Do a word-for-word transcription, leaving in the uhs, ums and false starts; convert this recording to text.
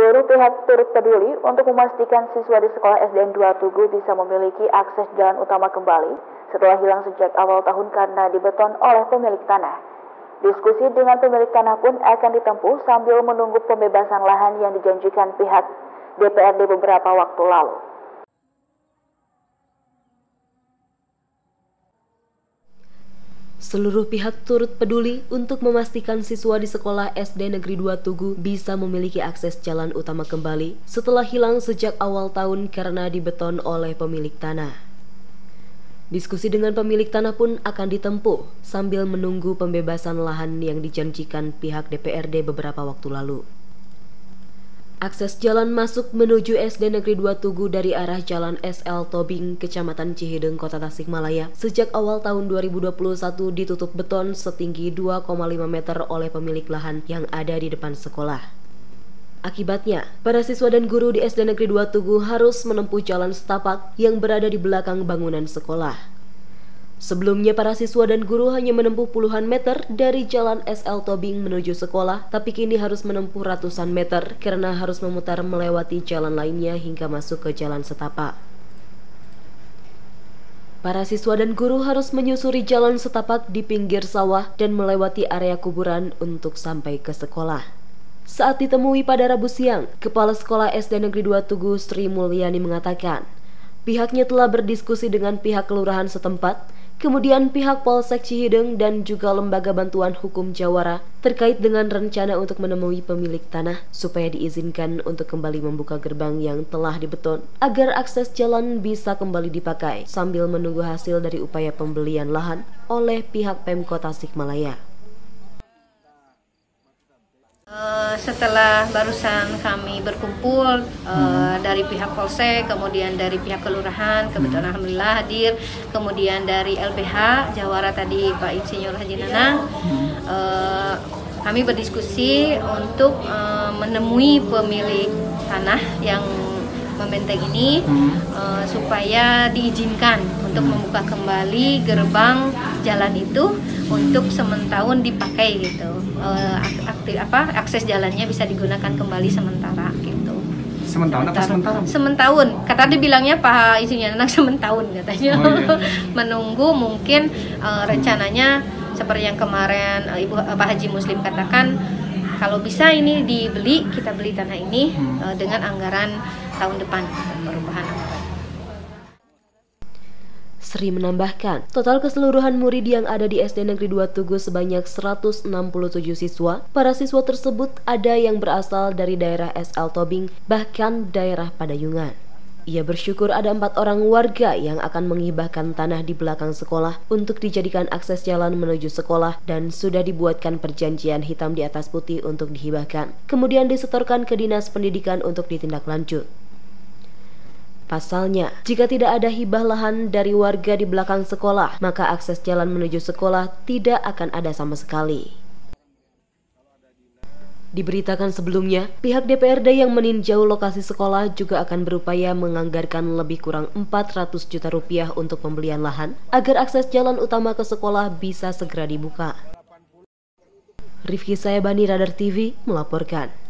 Seluruh pihak turut peduli untuk memastikan siswa di sekolah S D N dua Tugu bisa memiliki akses jalan utama kembali setelah hilang sejak awal tahun karena dibeton oleh pemilik tanah. Diskusi dengan pemilik tanah pun akan ditempuh sambil menunggu pembebasan lahan yang dijanjikan pihak D P R D beberapa waktu lalu. Seluruh pihak turut peduli untuk memastikan siswa di sekolah S D Negeri dua Tugu bisa memiliki akses jalan utama kembali setelah hilang sejak awal tahun karena dibeton oleh pemilik tanah. Diskusi dengan pemilik tanah pun akan ditempuh sambil menunggu pembebasan lahan yang dijanjikan pihak D P R D beberapa waktu lalu. Akses jalan masuk menuju S D Negeri dua Tugu dari arah Jalan S L Tobing, Kecamatan Cihideng, Kota Tasikmalaya, sejak awal tahun dua ribu dua puluh satu ditutup beton setinggi dua koma lima meter oleh pemilik lahan yang ada di depan sekolah. Akibatnya, para siswa dan guru di S D Negeri dua Tugu harus menempuh jalan setapak yang berada di belakang bangunan sekolah. Sebelumnya para siswa dan guru hanya menempuh puluhan meter dari Jalan S L Tobing menuju sekolah, tapi kini harus menempuh ratusan meter karena harus memutar melewati jalan lainnya hingga masuk ke jalan setapak. Para siswa dan guru harus menyusuri jalan setapak di pinggir sawah dan melewati area kuburan untuk sampai ke sekolah. Saat ditemui pada Rabu siang, Kepala Sekolah S D Negeri dua Tugu Sri Mulyani mengatakan, pihaknya telah berdiskusi dengan pihak kelurahan setempat, kemudian pihak Polsek Cihideng dan juga Lembaga Bantuan Hukum Jawara terkait dengan rencana untuk menemui pemilik tanah supaya diizinkan untuk kembali membuka gerbang yang telah dibeton agar akses jalan bisa kembali dipakai sambil menunggu hasil dari upaya pembelian lahan oleh pihak Pemkot Tasikmalaya. Uh, setelah barusan kami berkumpul uh, hmm. dari pihak Polsek, kemudian dari pihak kelurahan, kebetulan hmm. alhamdulillah hadir, kemudian dari L B H Jawara tadi Pak Insinyur Haji Nanang, hmm. uh, kami berdiskusi untuk uh, menemui pemilik tanah yang membenteng ini hmm. uh, supaya diizinkan untuk hmm. membuka kembali gerbang jalan itu untuk sementahun dipakai gitu. Uh, aktif, apa akses jalannya bisa digunakan kembali sementara gitu. Sementahun apa sementara? Sementahun. Kata dia bilangnya Pak Insinyur anak sementahun katanya. Oh, iya. Menunggu mungkin uh, rencananya seperti yang kemarin uh, Ibu uh, Pak Haji Muslim katakan, kalau bisa ini dibeli, kita beli tanah ini hmm. uh, dengan anggaran tahun depan perubahan anggaran. Sri menambahkan, total keseluruhan murid yang ada di S D Negeri dua Tugu sebanyak seratus enam puluh tujuh siswa. Para siswa tersebut ada yang berasal dari daerah S L Tobing, bahkan daerah Padayungan. Ia bersyukur ada empat orang warga yang akan menghibahkan tanah di belakang sekolah untuk dijadikan akses jalan menuju sekolah dan sudah dibuatkan perjanjian hitam di atas putih untuk dihibahkan. Kemudian disetorkan ke Dinas Pendidikan untuk ditindaklanjut. Pasalnya, jika tidak ada hibah lahan dari warga di belakang sekolah, maka akses jalan menuju sekolah tidak akan ada sama sekali. Diberitakan sebelumnya, pihak D P R D yang meninjau lokasi sekolah juga akan berupaya menganggarkan lebih kurang empat ratus juta rupiah untuk pembelian lahan agar akses jalan utama ke sekolah bisa segera dibuka. Rifki Sayabani, Radar T V, melaporkan.